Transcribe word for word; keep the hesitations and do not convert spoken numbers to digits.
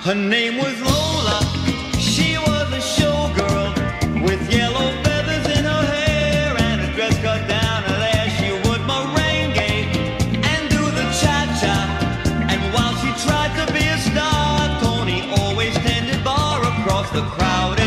Her name was Lola. She was a showgirl with yellow feathers in her hair and a dress cut down her there. She would merengue and do the cha-cha. And while she tried to be a star, Tony always tended bar across the crowd.